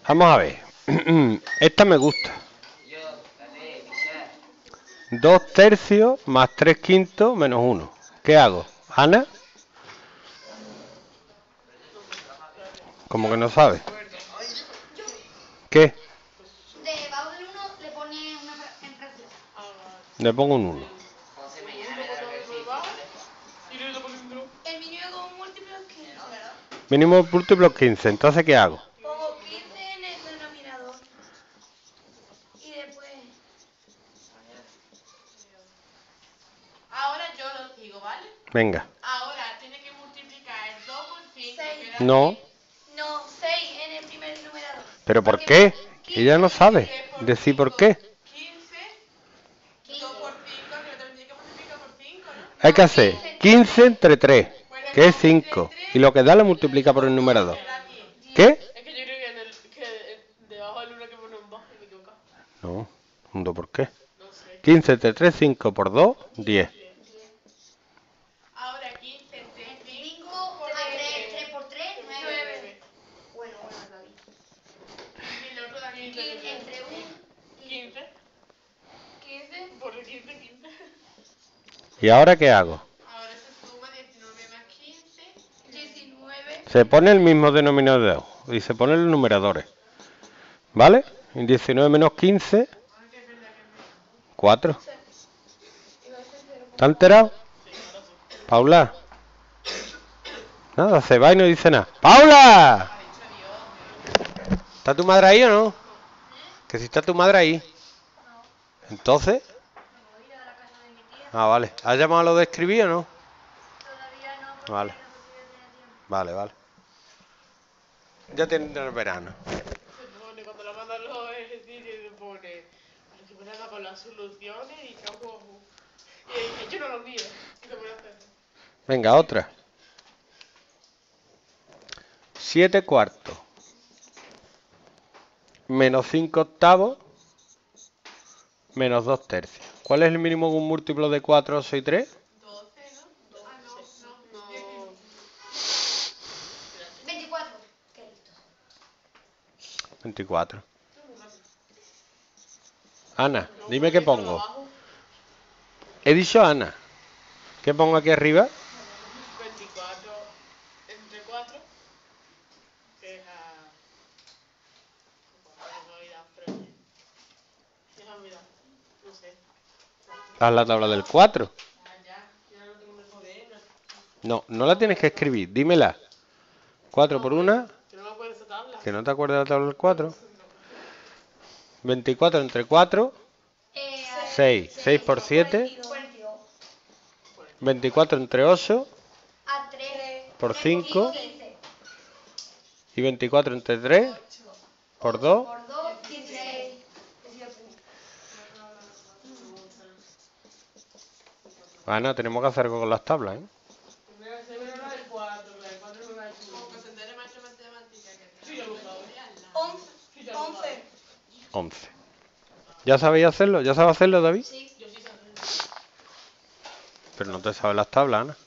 Vamos a ver. Esta me gusta. 2 tercios más 3 quintos menos 1. ¿Qué hago? ¿Ana? Como que no sabe. ¿Qué? Debajo del 1 le pone una fracción. Le pongo un 1. El mínimo múltiplo es 15. Mínimo múltiplo 15. Entonces, ¿qué hago? Pongo 15 en el denominador. Y después... Ahora yo lo digo, ¿vale? Venga. Ahora tiene que multiplicar el 2 por 5. No. No, 6 en el primer numerador. ¿Pero por qué? Ella no sabe decir por qué. 15, 2 por 5, pero también tiene que multiplicar por 5, ¿no? Hay que hacer 15 entre 3, que es 5. Y lo que da lo multiplica por el numerador. ¿Qué? Es que yo creo que debajo del 1 que pone un 2 y me equivoco. No, un 2 por qué. No sé. 15 entre 3, 5 por 2, 10. Ahora 15 entre 5 por 3 por 3, 9. Bueno, David. Y el otro también. Entre 1 15. 15 por 15, 15. ¿Y ahora qué hago? Ahora se suma 19 más 15. 19. Se pone el mismo denominador y se ponen los numeradores. ¿Vale? En 19 menos 15, 4. ¿Está enterado? Paula. Nada, se va y no dice nada. ¡Paula! ¿Está tu madre ahí o no? Que si está tu madre ahí. Entonces. Ah, vale. ¿Has llamado a lo de escribir o no? Todavía no. Vale. Vale, vale. Ya tendrá el verano. Se pone, cuando lo mandan los ejercicios, se pone. Se pone a con las soluciones y cago. Y yo no lo miro. Y se pone a hacer. Venga, otra. 7 cuartos. Menos 5 octavos. Menos 2 tercios. ¿Cuál es el mínimo de un múltiplo de 4, 8 y 3? 12, ¿no? Ah, no. 24. Qué listo. 24. Ana, dime qué pongo. He dicho Ana. ¿Qué pongo aquí arriba? 24 entre 4. Que es a. Déjame mirar. No sé. Haz la tabla del 4. Ah, ya. Ya no tengo mi cuaderno. No, no la tienes que escribir. Dímela. 4 por 1. Que no me acuerdo de esa tabla. Que no te acuerdas de la tabla del 4. 24 entre 4. 6. 6 por 7. 24 entre 8. A 3. Por 5. 15. Y 24 entre 3. Por 2. Por 2, 16. 18. Ana, tenemos que hacer algo con las tablas, ¿eh? Primero la del 4. La del 4 no la he hecho. Como que se entere más de matemática que. Sí, ya lo sabes. 11. 11. ¿Ya sabéis hacerlo? ¿Ya sabes hacerlo, David? Sí. Yo sí sé hacerlo. Pero no te sabes las tablas, Ana.